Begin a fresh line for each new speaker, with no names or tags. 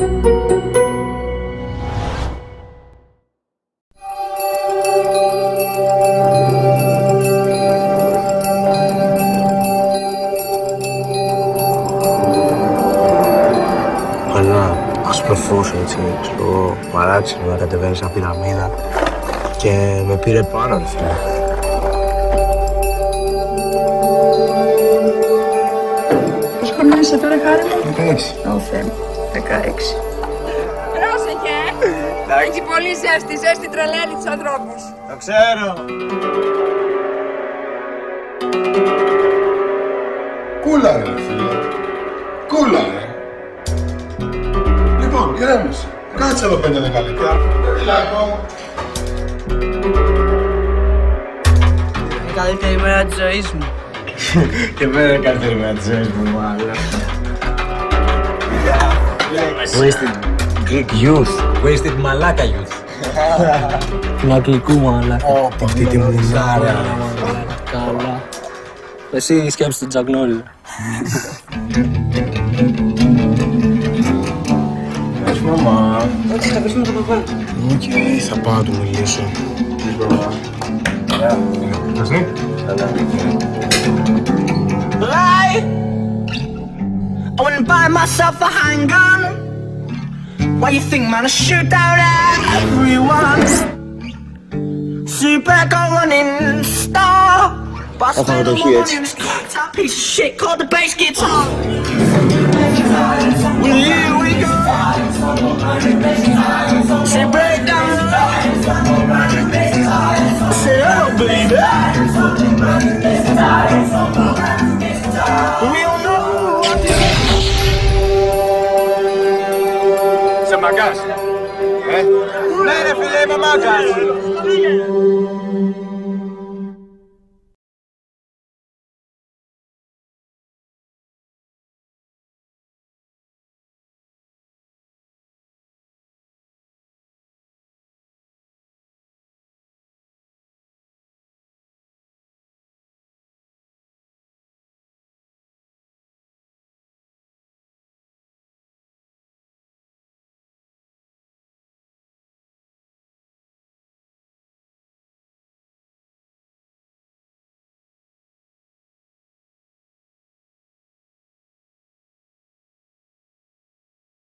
Ένα άσπρο φως, έτσι, ξέρω, παράξενο να κατεβαίνει σαν πυραμίδα και με πήρε πάνω, ρε φίλε.
Πώς χρονών είσαι τώρα, Χάρη μου?
16.
Ω Θεέ μου, 16. Πρόσεχε! Έχει πολύ ζέστη, ζέστη τρελαίνει τους ανθρώπους.
Το ξέρω.
Κούλα ρε φίλε. Κούλα ρε. Λοιπόν, ηρέμησε. Κάτσε εδώ 5 δεκαλεπτά. Έλα ακόμα.
Είναι η καλύτερη μέρα της ζωής μου.
Και εμένα είναι καλύτερη μέρα της ζωής μου, μάλλον. Wasted Greek youth. Wasted Malaka youth.
Του αγγλικού μαλάκα.
Αυτή τη μουνάρα.
Καλά. Εσύ σκέψου τον Τζακ Νόρις.
Πες μαμά.
Όχι, θα πεις με το παπά.
Οκ, θα πάω να του μιλήσω. Πες μαμά. Πες ναι.
I wouldn't buy myself a handgun. Why you think, man, I shoot down everyone? Super running star. But I spend all my money on this kicked up piece of shit called the bass guitar. Well, here we go. Say break down the line. Say oh baby. We all know.
Είσαι μαγκάς. Ναι ρε φίλε, είμαι μαγκάς.